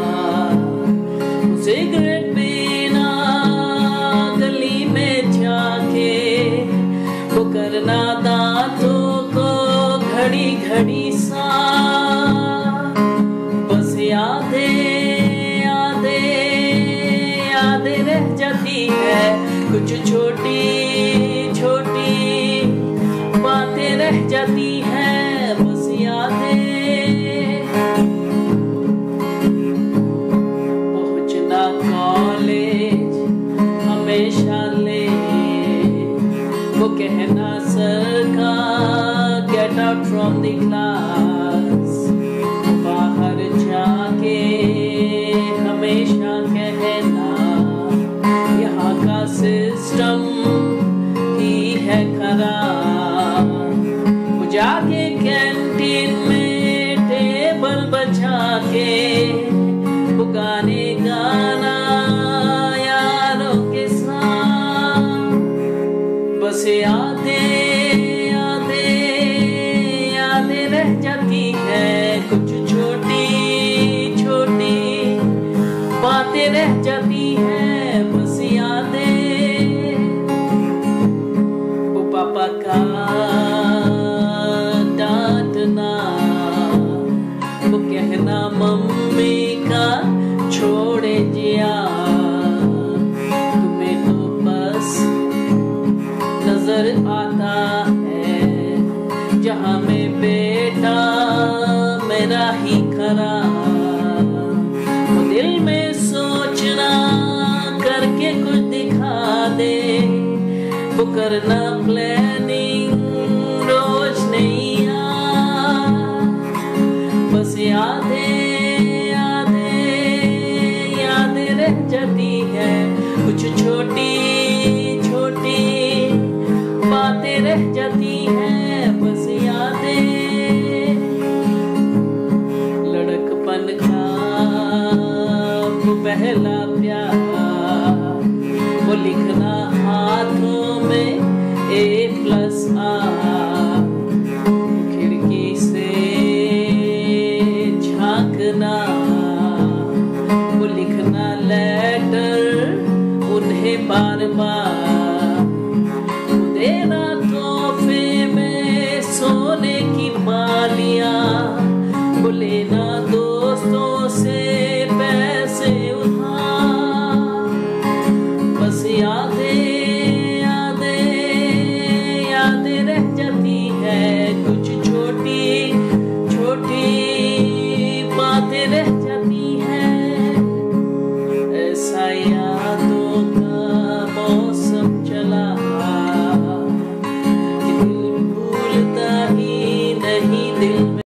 Cigarette पीना गली में जाके, वो करना दांतों को घड़ी घड़ी सा, बस यादें रह जाती है, कुछ छोटी छोटी बातें रह जाती हैं, बस यादें। पहुंचना कॉलेज हमेशा लेट, वो कहना सर का get out from the class, बाहर जाके हमेशा कहना यहाँ का सिस्टम ही है खराब। वो जाके कैंटीन में टेबल बचा के, वो गाने गाना यारों के साथ, बस यादें रह जाती है, कुछ छोटी छोटी बातें रह जाती हैं, बस यादें। वो पापा का डांटना, वो कहना मम्मी का छोड़े जिया, तुम्हें तो बस नजर आता है जहां में बेटा मेरा ही खरा। वो दिल में सोचना करके कुछ दिखा दे, वो करना प्लानिंग रोज नैया, बस यादें रह जाती है, कुछ छोटी छोटी बातें रह जाती हैं, बस यादें। लड़कपन का वो पहला प्यार, वो लिखना हाथों में A+R, खिड़की से झांकना, वो लिखना लेटर उन्हें बार बार।